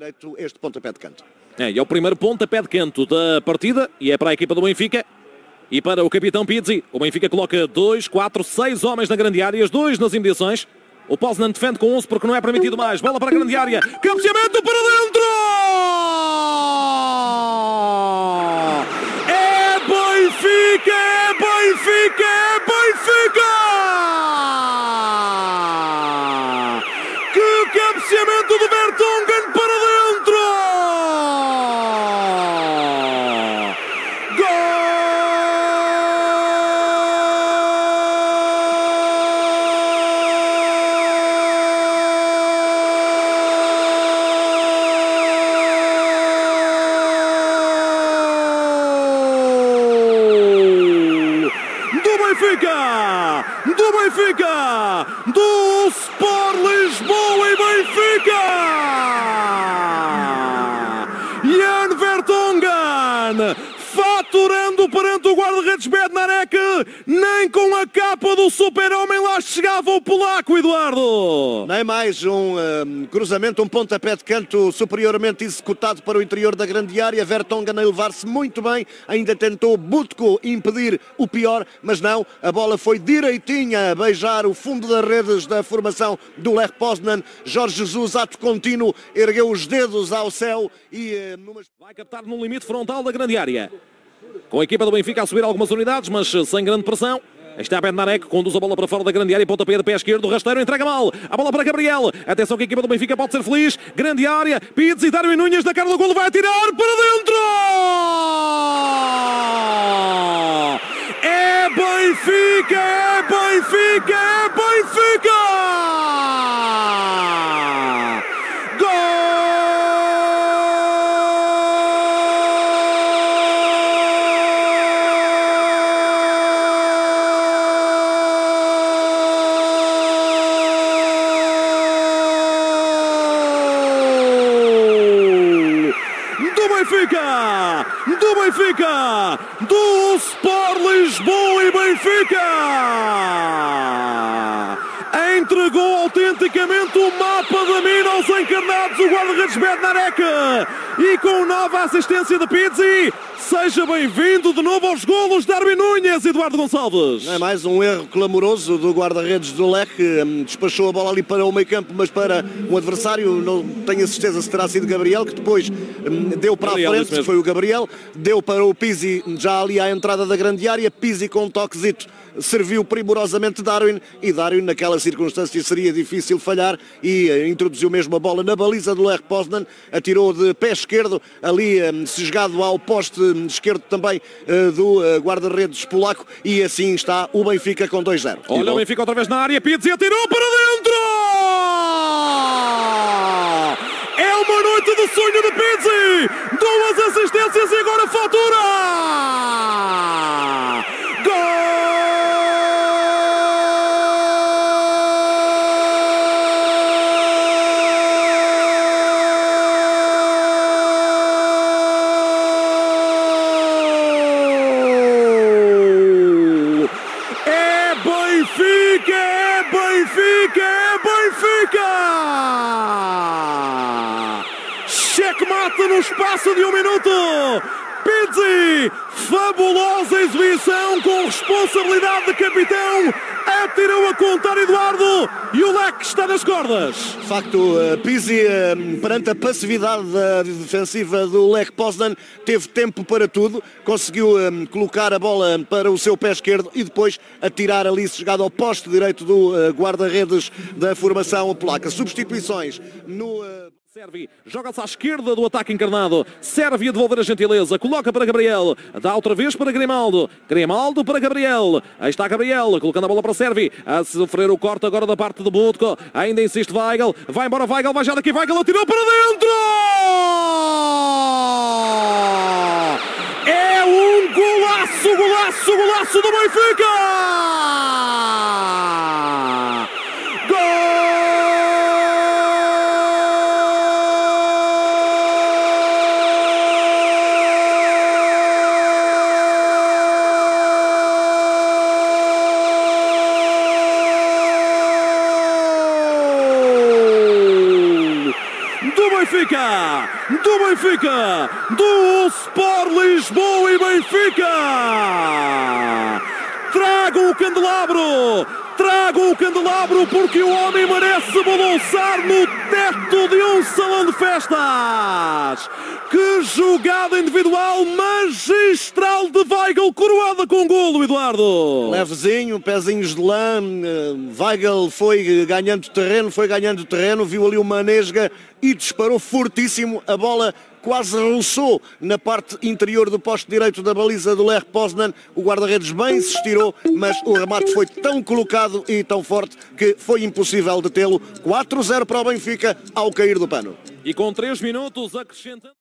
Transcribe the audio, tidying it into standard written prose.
direito este pontapé de canto. É o primeiro pontapé de canto da partida e é para a equipa do Benfica e para o capitão Pizzi. O Benfica coloca 2, 4, 6 homens na grande área, os 2 nas imediações. O Poznan defende com 11 porque não é permitido mais. Bola para a grande área, cabeceamento para dentro! É Benfica! É Benfica! É Benfica! Que cabeceamento de Vertonghen para dentro! Do Benfica, do Sport Lisboa e Benfica, Jan Vertonghen, faturando perante o guarda-redes Bednarek, nem com a capa do super-homem lá chegava o polaco, Eduardo. Nem mais um cruzamento, um pontapé de canto superiormente executado para o interior da grande área. Vertonghen a elevar-se muito bem, ainda tentou Butko impedir o pior, mas não, a bola foi direitinha a beijar o fundo das redes da formação do Lech Poznan. Jorge Jesus, ato contínuo, ergueu os dedos ao céu e... vai captar no limite frontal da grande área. Com a equipa do Benfica a subir algumas unidades, mas sem grande pressão. Está Bednarek, conduz a bola para fora da grande área, pontapé de pé esquerdo, rasteiro, entrega mal. A bola para Gabriel. Atenção que a equipa do Benfica pode ser feliz. Grande área, Pizzi, Darwin Núñez na cara do golo, vai atirar para dentro! É Benfica! É Benfica! É Benfica! Do Benfica, do Sport Lisboa e Benfica, entregou autenticamente o mapa da mina aos encarnados, o guarda-redes Bednarek, e com nova assistência de Pizzi, seja bem-vindo de novo aos golos, Darwin Núñez, Eduardo Gonçalves. É mais um erro clamoroso do guarda-redes do Lech, despachou a bola ali para o meio-campo, mas para um adversário, não tenho a certeza se terá sido Gabriel, que depois deu para a frente, foi o Gabriel, deu para o Pizzi já ali à entrada da grande área, Pizzi com um toquezito serviu primorosamente Darwin, e Darwin naquela circunstância seria difícil falhar e introduziu mesmo a bola na baliza do Lech Poznan, atirou de pé esquerdo ali sesgado ao poste esquerdo também do guarda-redes polaco, e assim está o Benfica com 2-0. Olha o Benfica outra vez na área, Pizzi atirou para dentro! É uma noite de sonho de Pizzi, 2 assistências e agora fatura! Gol! Checkmate no espaço de 1 minuto. Pizzi, fabulosa exibição com responsabilidade de capitão. Atirou a contar, Eduardo, e o Lech está nas cordas. De facto, Pizzi, perante a passividade defensiva do Lech Poznan, teve tempo para tudo, conseguiu colocar a bola para o seu pé esquerdo e depois atirar ali, chegado ao poste direito do guarda-redes da formação polaca. Substituições no... Serve, joga-se à esquerda do ataque encarnado, serve a devolver a gentileza, coloca para Gabriel, dá outra vez para Grimaldo, Grimaldo para Gabriel, aí está Gabriel, colocando a bola para Servi, a sofrer o corte agora da parte de Butko, ainda insiste Weigl, vai embora Weigl, vai já daqui Weigl, atirou para dentro! É um golaço, golaço, golaço do Benfica! Benfica, do Sport Lisboa e Benfica. Tragam o candelabro, porque o homem merece balançar no teto de um salão de festas. Que jogada individual magistral de Weigl, coroada com golo, Eduardo. Levezinho, pezinhos de lã, Weigl foi ganhando terreno, viu ali uma nesga e disparou fortíssimo. A bola quase roçou na parte interior do poste direito da baliza do Lech Poznan. O guarda-redes bem se estirou, mas o remate foi tão colocado e tão forte que foi impossível detê-lo. 4-0 para o Benfica ao cair do pano. E com 3 minutos acrescentando...